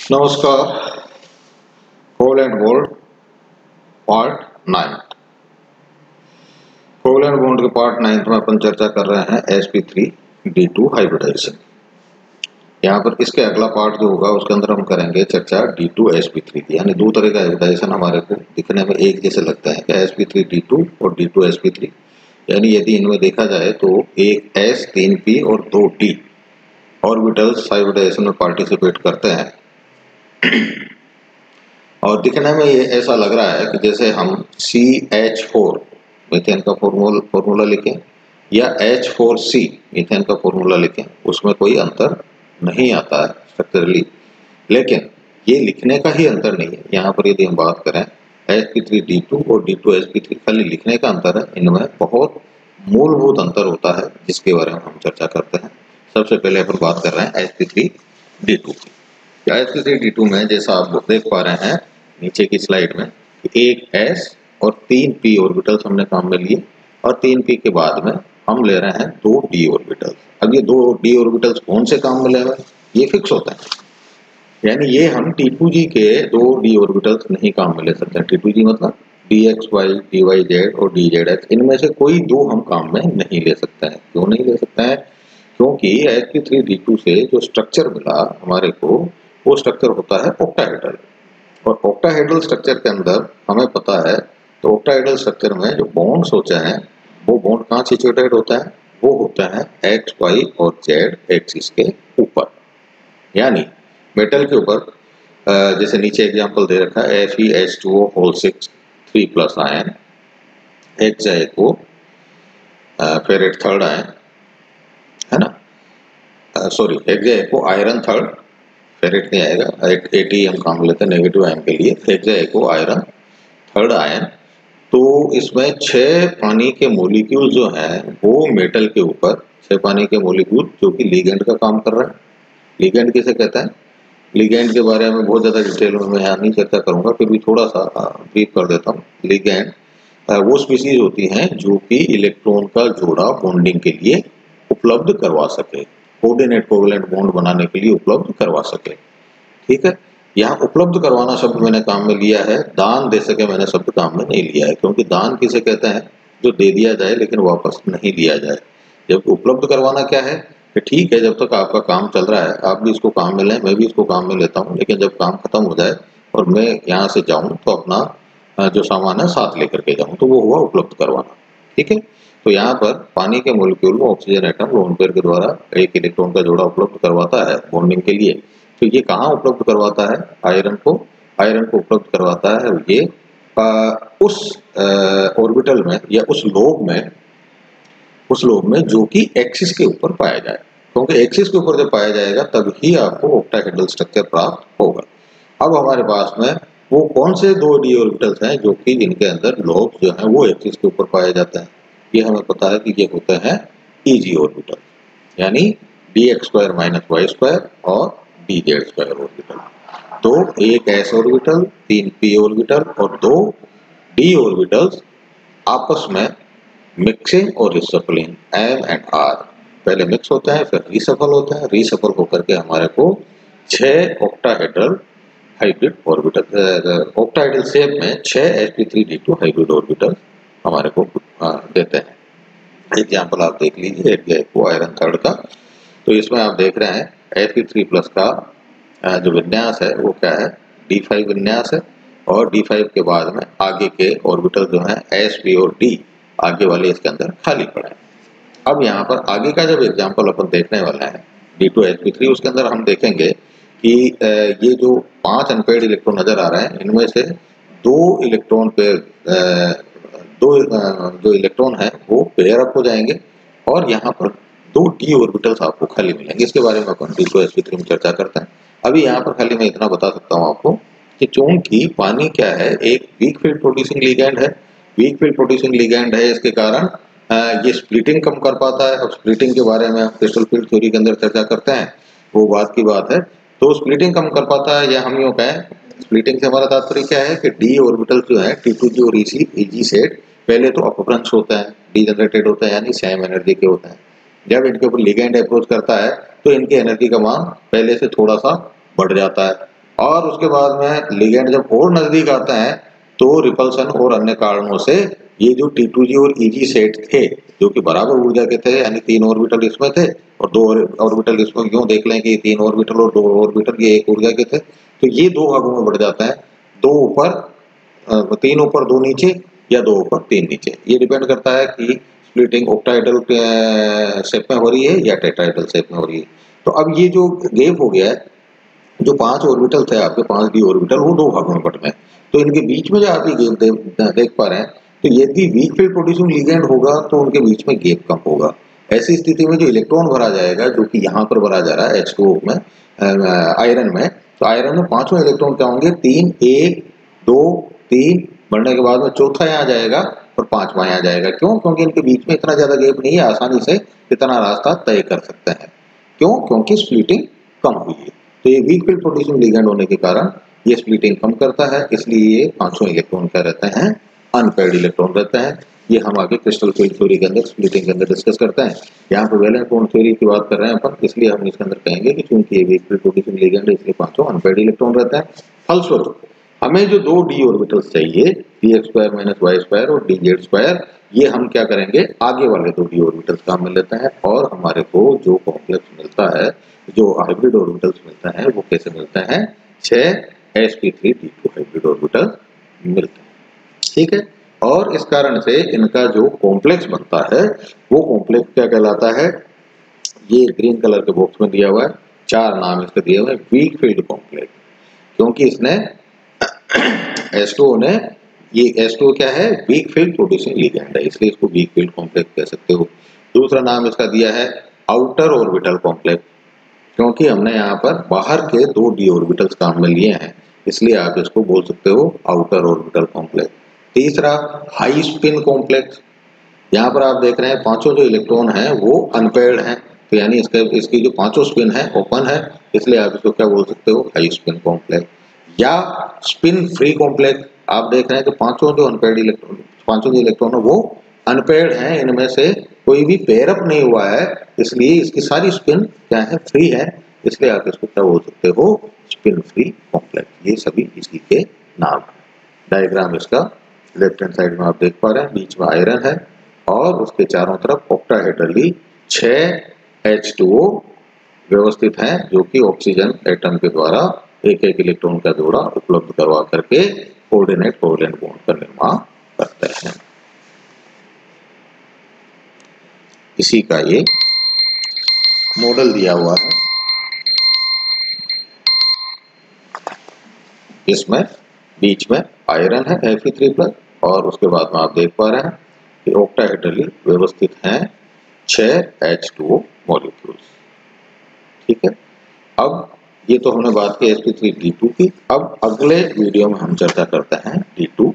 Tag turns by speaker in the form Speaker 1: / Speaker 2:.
Speaker 1: नमस्कार। Covalent bond part 9। Covalent bond के part 9 में अपन चर्चा कर रहे हैं sp3d2 हाइब्रिडाइजेशन। यहाँ पर इसके अगला पार्ट जो होगा उसके अंदर हम करेंगे चर्चा d2sp3 की। यानी दो तरह का हाइब्रिडाइजेशन हमारे को दिखने में एक जैसे लगता है कि sp3d2 और d2sp3। यानी यदि इनमें देखा जाए तो एक s 3p और 2d ऑर्बिटल्स हाइब्रिडाइजेशन में पार्टिसिपेट करते हैं और दिखने में ये ऐसा लग रहा है कि जैसे हम CH4 मीथेन का फॉर्मूला लिखें या H4C मीथेन का फॉर्मूला लिखें, उसमें कोई अंतर नहीं आता है स्ट्रक्चरली, लेकिन ये लिखने का ही अंतर नहीं है। यहाँ पर यदि हम बात करें sp3d2 और d2sp3, खाली लिखने का अंतर है, इनमें बहुत मूलभूत अंतर होता है जिसके बारे में हम चर्चा करते हैं। सबसे पहले अपन बात कर रहे हैं sp3d2 की। sp3d2 में जैसा आप देख पा रहे हैं नीचे की स्लाइड में, एक s और 3p ऑर्बिटल्स हमने काम में लिए और 3p के बाद में हम ले रहे हैं 2d ऑर्बिटल्स। अब ये 2d ऑर्बिटल्स कौन से काम में ले रहे हैं ये फिक्स होता है, यानी ये हम T2g के 2d ऑर्बिटल्स नहीं काम में ले सकते हैं। T2g मतलब dxy, dyz और dzx, इनमें से कोई दो हम काम में नहीं ले सकते हैं। क्यों नहीं ले सकते हैं? क्योंकि sp3d2 से जो स्ट्रक्चर मिला हमारे को, वो स्ट्रक्चर होता है ऑक्टाहेड्रल, और ऑक्टाहेड्रल स्ट्रक्चर के अंदर हमें पता है तो ऑक्टाहेड्रल स्ट्रक्चर में जो बॉन्ड्स होते हैं वो बॉन्ड कहाँ सिचुएटेड होता है? वो होता है एक्स, वाई और जेड एक्सिस के ऊपर। यानी मेटल के ऊपर जैसे नीचे एग्जांपल दे रखा है FeH2O6 3+ ion, HJO ferrate third ion है ना, sorry HJO iron third, ferrate नहीं आएगा, AT हम काम लेते हैं नेगेटिव आयन के लिए, HJO आयरन थर्ड आयन। तो इसमें 6 पानी के मॉलिक्यूल जो हैं वो मेटल के ऊपर 6 पानी के मॉलिक्यूल जो कि लिगेंड का काम कर रहा है। लिगेंड किसे कहते हैं? लिगेंड के बारे में बहुत ज़्यादा डिटेल में मैं यहाँ नहीं चर्चा करूँगा, फिर भी थोड़ा सा ब्रीफ कर देता हूँ। लिगेंड वो स्पीसीज होती हैं जो कि इलेक्ट्रॉन का जोड़ा बॉन्डिंग के लिए उपलब्ध करवा सके, कोऑर्डिनेट कोवैलेंट बॉन्ड बनाने के लिए उपलब्ध करवा सके। ठीक है, यहाँ उपलब्ध करवाना शब्द मैंने काम में लिया है, दान दे सके मैंने शब्द काम में नहीं लिया है, क्योंकि दान किसे कहते हैं? जो दे दिया जाए लेकिन वापस नहीं लिया जाए। जब उपलब्ध करवाना क्या है कि ठीक है, जब तक आपका काम चल रहा है आप भी इसको काम में लें, मैं भी इसको काम में लेता हूँ, लेकिन जब काम खत्म हो जाए और मैं यहाँ से जाऊँ तो अपना जो सामान है साथ लेकर के जाऊँ, तो वो हुआ उपलब्ध करवाना। ठीक है, तो यहाँ पर पानी के मॉलिक्यूल में ऑक्सीजन एटम लोन पेयर के द्वारा एक इलेक्ट्रॉन का जोड़ा उपलब्ध करवाता है बॉन्डिंग के लिए। तो ये कहाँ उपलब्ध करवाता है? आयरन को उपलब्ध करवाता है ये उस ऑर्बिटल में या उस लोब में जो कि एक्सिस के ऊपर पाया जाए, क्योंकि एक्सिस के ऊपर जब पाया जाएगा तब ही आपको ऑक्टाहेड्रल स्ट्रक्चर प्राप्त होगा। अब हमारे पास में वो कौन से 2d ऑर्बिटल्स हैं जो कि जिनके अंदर लोब जो है वो एक्सिस के ऊपर पाया जाता है? ये हमें पता है कि ये होते हैं eg ऑर्बिटल, यानी dx² - y² और dz² ऑर्बिटल। तो एक s ऑर्बिटल, 3p ऑर्बिटल और 2 d ऑर्बिटल्स आपस में मिक्सिंग और रिसफलिंग m and r, पहले मिक्स होते हैं फिर रिसफल होते हैं, रिसफल होकर के हमारे को 6 octahedral hybrid orbital, octahedral shape में 6 sp3d2 हाइब्रिड ऑर्बिटल हमारे को देते हैं। एग्जाम्पल आप देख लीजिए HJO आयरन थर्ड का। तो इसमें आप देख रहे हैं sp3+ का जो विन्यास है वो क्या है? d5 विन्यास है, और d5 के बाद में आगे के ऑर्बिटल जो हैं s, p और d आगे वाले इसके अंदर खाली पड़े हैं। अब यहाँ पर आगे का जब एग्जाम्पल अपन देखने वाला है d2sp3, उसके अंदर हम देखेंगे कि ये जो 5 अनपेयर्ड इलेक्ट्रॉन नजर आ रहे हैं इनमें से 2 इलेक्ट्रॉन पेयर, जो इलेक्ट्रॉन है वो पेयर अप हो जाएंगे और यहाँ पर 2 d ऑर्बिटल्स आपको खाली मिलेंगे। इसके बारे में अपन d2sp3 में चर्चा करते हैं। अभी यहाँ पर खाली मैं इतना बता सकता हूँ आपको कि चूंकि पानी क्या है, एक वीक फील्ड प्रोड्यूसिंग लिगैंड है, वीक फील्ड प्रोड्यूसिंग लिगैंड है, इसके कारण ये स्प्लिटिंग कम कर पाता है। अब स्प्लिटिंग के बारे में क्रिस्टल फील्ड थ्योरी के अंदर चर्चा करते हैं, वो बात की बात है। तो स्प्लिटिंग कम कर पाता है, या हम यूँ कहें स्प्लिटिंग से हमारा तात्पर्य क्या है कि डी ऑर्बिटल जो है T2g और EG सेट पहले तो अपभ्रंश होता है, डीजनरेटेड होता है, यानी सेम एनर्जी के होते हैं। जब इनके ऊपर लिगैंड अप्रोच करता है तो इनकी एनर्जी का मान पहले से थोड़ा सा बढ़ जाता है, और उसके बाद में लिगेंड जब और नजदीक आता है तो रिपल्सन और अन्य कारणों से ये जो T2G और EG सेट थे जो कि बराबर ऊर्जा के थे, यानी 3 ऑर्बिटल इसमें थे और 2 ऑर्बिटल इसमें, क्यों देख लें कि 3 ऑर्बिटल और 2 ऑर्बिटल ये 1 ऊर्जा के थे, तो ये 2 भागों में बढ़ जाता है, 2 ऊपर 3 ऊपर 2 नीचे या 2 ऊपर 3 नीचे। ये डिपेंड करता है कि स्प्लिटिंग ऑक्टाहेड्रल शेप में हो रही है या टेट्राहेड्रल शेप में हो रही है। तो अब ये जो गैप हो गया है, जो 5 ऑर्बिटल थे आपके 5 डी ऑर्बिटल, वो 2 भागों में बट गए, तो इनके बीच में जो आप ये गैप देख पा रहे हैं, तो यदि वीक फील्ड प्रोड्यूसिंग लिगेंड होगा तो उनके बीच में गैप कम होगा। ऐसी स्थिति में जो इलेक्ट्रॉन भरा जाएगा, जो कि यहाँ पर भरा जा रहा है H2O में, आयरन में, तो आयरन में 5 इलेक्ट्रॉन क्या होंगे, 3, 1, 2, 3 बढ़ने के बाद में चौथा यहाँ जाएगा और 5वां यहाँ जाएगा। क्यों? क्योंकि इनके बीच में इतना ज्यादा गैप नहीं है, आसानी से इतना रास्ता तय कर सकते हैं। क्यों? क्योंकि स्प्लिटिंग कम हुई है। तो ये वीक फील्ड प्रोड्यूसिंग लिगेंड होने के कारण ये स्प्लिटिंग कम करता है, इसलिए ये 500 इलेक्ट्रॉन क्या रहते हैं, अनपेयर्ड इलेक्ट्रॉन रहते हैं। ये हम आगे क्रिस्टल फील्ड थ्योरी के अंदर स्प्लिटिंग के अंदर डिस्कस करते हैं। यहाँ पर वैलेंस बॉन्ड थ्योरी की बात कर रहे हैं अपन, इसलिए हम इसके अंदर कहेंगे कि चूंकि ये वीक फील्ड प्रोड्यूसिंग लिगेंड है, इसलिए 500 अनपेयर्ड इलेक्ट्रॉन रहते हैं। फलस्वरूप हमें जो 2 डी ऑर्बिटल्स चाहिए, dx² - y² और dz², ये हम क्या करेंगे, आगे वाले 2 डी ऑर्बिटल्स काम में लेते हैं और हमारे को जो कॉम्प्लेक्स मिलता है, जो हाइब्रिड ऑर्बिटल्स मिलता है, वो कैसे मिलते हैं, 6 sp3d2 हाइब्रिड ऑर्बिटल मिलते हैं। ठीक है, और इस कारण से इनका जो कॉम्प्लेक्स बनता है वो कॉम्प्लेक्स क्या कहलाता है, ये ग्रीन कलर के बॉक्स में दिया हुआ है, 4 नाम इसके दिए हुए हैं। वीक फील्ड कॉम्प्लेक्स, क्योंकि इसने H2O ने, ये H2O क्या है, वीक फील्ड प्रोड्यूसिंग लिगेंड है, इसलिए इसको वीक फील्ड कॉम्प्लेक्स कह सकते हो। दूसरा नाम इसका दिया है आउटर ऑर्बिटल कॉम्प्लेक्स, क्योंकि हमने यहाँ पर बाहर के 2 डी ऑर्बिटल्स काम में लिए हैं, इसलिए आप इसको बोल सकते हो आउटर ऑर्बिटल कॉम्प्लेक्स। तीसरा हाई स्पिन कॉम्प्लेक्स, यहाँ पर आप देख रहे हैं 5 जो इलेक्ट्रॉन हैं वो अनपेयर्ड हैं, तो यानी इसकी जो 5 स्पिन है ओपन है, इसलिए आप इसको क्या बोल सकते हो, हाई स्पिन कॉम्प्लेक्स। या स्पिन फ्री कॉम्प्लेक्स, आप देख रहे हैं कि 5 जो अनपेयर्ड इलेक्ट्रॉन, 5 जो इलेक्ट्रॉन है वो अनपेयर्ड हैं, इनमें से कोई भी पेयर अप नहीं हुआ है, इसलिए इसकी सारी स्पिन क्या है, फ्री है, इसलिए आप इसको क्या बोल सकते हो, स्पिन फ्री कॉम्प्लेक्स। ये सभी इसी के नाम है। डायग्राम इसका लेफ्ट हैंड साइड में आप देख पा रहे हैं, बीच में आयरन है और उसके चारों तरफ ऑक्टाहेड्रली 6 H2O व्यवस्थित हैं, जो कि ऑक्सीजन एटम के द्वारा एक एक इलेक्ट्रॉन का जोड़ा उपलब्ध करवा करके कोऑर्डिनेट कोवैलेंट बॉन्ड का निर्माण करते हैं। इसी का ये मॉडल दिया हुआ है, इसमें बीच में आयरन है Fe3+, और उसके बाद में आप देख पा रहे हैं कि ऑक्टाहेड्रली व्यवस्थित हैं 6 H2O मॉलिक्यूल्स। ठीक है, अब ये तो हमने बात की sp3d2 की। अब अगले वीडियो में हम चर्चा करते हैं d2